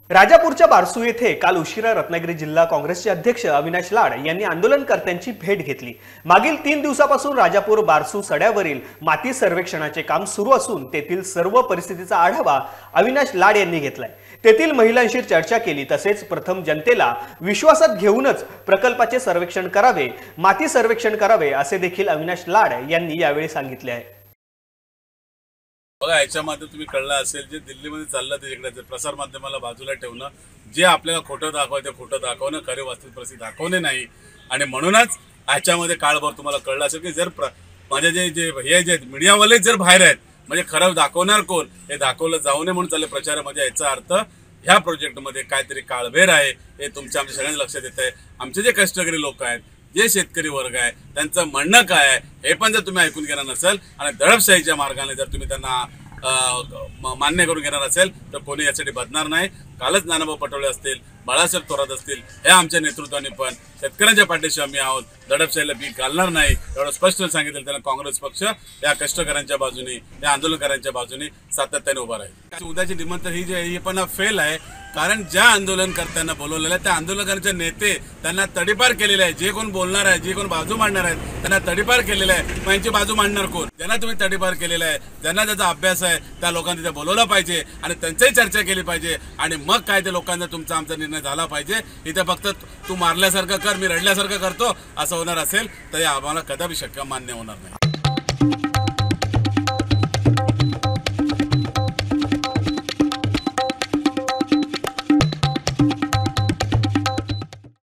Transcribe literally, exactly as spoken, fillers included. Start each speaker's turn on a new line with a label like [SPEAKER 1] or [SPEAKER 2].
[SPEAKER 1] राजापूरच्या बारसू येथे काल उशिरा रत्नागिरी जिल्हा काँग्रेसचे अध्यक्ष अविनाश लाड यांनी आंदोलनकर्त्यांची भेट घेतली। मागील तीन दिवसापासून राजापूर बारसू सड्यावरील माती सर्वेक्षणाचे काम सुरू असून तेथील सर्व परिस्थितीचा आढावा अविनाश लाड यांनी घेतलाय। तेथील महिलांशी चर्चा केली, तसेच प्रथम जनतेला विश्वासात घेऊनच प्रकल्पाचे सर्वेक्षण करावे, माती सर्वेक्षण करावे असे देखील अविनाश लाड यांनी यावेळी सांगितले आहे।
[SPEAKER 2] बघा, याच्यामध्ये तुम्ही कळलं असेल, जे दिल्लीमध्ये चाललं त्याच्याकडे प्रसार माध्यमाला बाजूला ठेवणं, जे आपल्याला खोटं दाखवायचं खोटं दाखवणं, खरे वास्तविक परिस्थिती दाखवणे नाही। आणि म्हणूनच याच्यामध्ये काळभर तुम्हाला कळलं असेल की जर माझे जे जे हे जे मीडियावाले जर बाहेर आहेत म्हणजे खरं दाखवणार कोण हे दाखवलं जाऊ नये म्हणून चालले प्रचारामध्ये। याचा अर्थ ह्या प्रोजेक्टमध्ये काहीतरी काळभेर आहे हे तुमच्या आमच्या सगळ्यांना लक्षात येत आहे। आमचे जे कष्टकरी लोक आहेत, जे शेतकरी वर्ग आहे, त्यांचं म्हणणं काय आहे हे पण जर तुम्ही ऐकून घेणार नसेल आणि दडपशाहीच्या मार्गाने जर तुम्ही त्यांना मान्य करून घेणार असेल तर कोणी यासाठी बदणार नाही। कालच नानाभाऊ पटोले असतील, बाळासाहेब थोरात असतील, हे आमच्या नेतृत्वाने पण शेतकऱ्यांच्या पाठीशी आम्ही आहोत, दडपशाहीला बी घालणार नाही एवढं स्पष्ट सांगितलं। त्यांना काँग्रेस पक्ष या कष्टकऱ्यांच्या बाजूने, या आंदोलनकारांच्या बाजूने सातत्याने उभा राहील। उद्याची निमंत्रण ही जे ही पण फेल आहे, कारण ज्या आंदोलनकर्त्यांना बोलवलेलं आहे त्या आंदोलनकारांचे नेते त्यांना तडीपार केलेले आहे। जे कोण बोलणार आहे, जे कोण बाजू मांडणार आहेत त्यांना तडीपार केलेलं आहे। मग यांची बाजू मांडणार कोण? ज्यांना तुम्ही तडीपार केलेला आहे, ज्यांना त्याचा अभ्यास आहे, त्या लोकांनी तिथे बोलवलं पाहिजे आणि त्यांच्याही चर्चा केली पाहिजे आणि मग काय ते लोकांचा तुमचा आमचा निर्णय झाला पाहिजे। इथे फक्त तू मारल्यासारखं कर, मी रडल्यासारखं करतो असं होणार असेल तर आम्हाला कदापि शक्य मान्य होणार नाही।